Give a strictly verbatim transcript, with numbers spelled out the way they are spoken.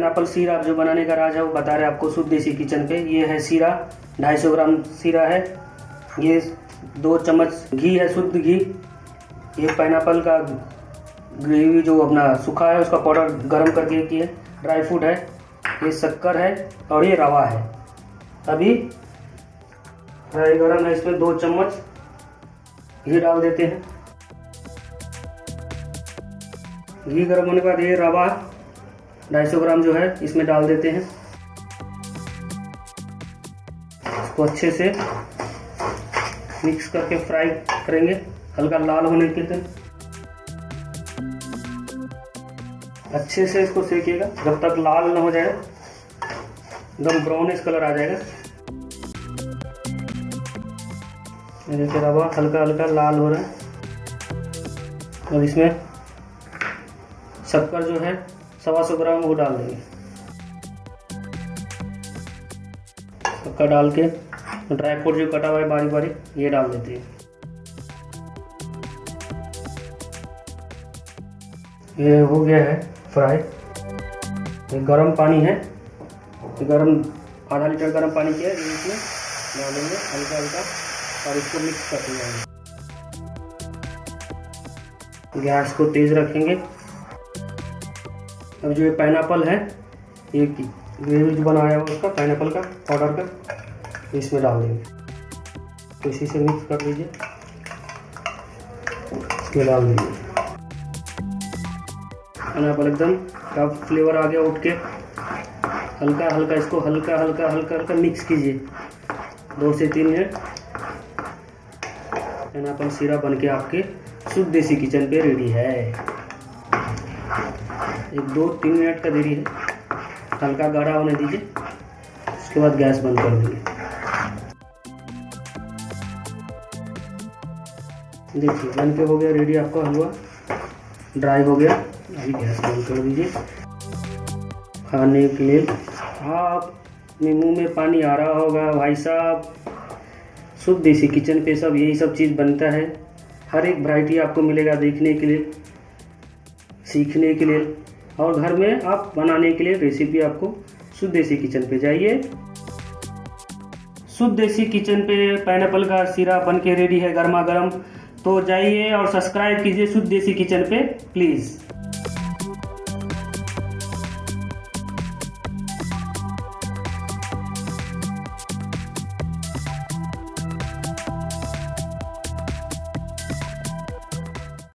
Pineapple सीरा जो बनाने का राज है वो बता रहे आपको शुद्ध देसी किचन पे। ये है सीरा, ढाई सौ ग्राम सीरा है। ये दो चम्मच घी है, शुद्ध घी। ये पाइनएप्पल का ग्रेवी जो अपना सूखा है उसका पाउडर गरम करके किए। ड्राई फ्रूट है, ये शक्कर है और ये रवा है। अभी फ्राई गरम है, इसमें दो चम्मच घी डाल देते हैं। घी गर्म होने के बाद ये रवा ढाई सौ ग्राम जो है इसमें डाल देते हैं। इसको अच्छे से मिक्स करके फ्राई करेंगे हल्का लाल होने के तक। अच्छे से इसको सेकिएगा जब तक लाल ना हो जाए, एकदम ब्राउनिश कलर आ जाएगा। देखिए रवा हल्का हल्का लाल हो रहा है। और इसमें शक्कर जो है सवा सौ ग्राम वो डाल देंगे। शक्कर डाल के ड्राई फ्रूट जो कटा हुआ है बारीक बारीक ये डाल देते हैं। ये हो गया है फ्राई। ये गर्म पानी है, ये गर्म आधा लीटर गर्म पानी किया है, इसमें डालेंगे हल्का हल्का और इसको मिक्स कर देंगे। गैस को तेज रखेंगे। अब जो ये पाइनएप्पल है, ये ग्रेवी जो बनाया हुआ उसका पाइनएप्पल का पाउडर का इसमें डाल देंगे। तो इसी से मिक्स कर लीजिए, इसमें डाल दीजिए। पाइनएप्पल एकदम का फ्लेवर आ गया उठ के। हल्का हल्का इसको हल्का हल्का हल्का हल्का मिक्स कीजिए दो से तीन मिनट। पाइनएप्पल सीरा बन के आपके शुद्ध देसी किचन पे रेडी है। एक दो तीन मिनट का देरी है, हल्का गाढ़ा होने दीजिए। उसके बाद गैस बंद कर दीजिए। देखिए बन के हो गया रेडी आपका हलवा, ड्राई हो गया। अभी गैस बंद कर दीजिए। खाने के लिए आप मुंह में पानी आ रहा होगा भाई साहब। शुद्ध देसी किचन पे सब यही सब चीज़ बनता है। हर एक वैरायटी आपको मिलेगा देखने के लिए, सीखने के लिए, और घर में आप बनाने के लिए रेसिपी आपको शुद्ध देसी किचन पे जाइए। शुद्ध देसी किचन पे पाइनएप्पल का सीरा बन के रेडी है गर्मा गर्म। तो जाइए और सब्सक्राइब कीजिए शुद्ध देसी किचन पे प्लीज़।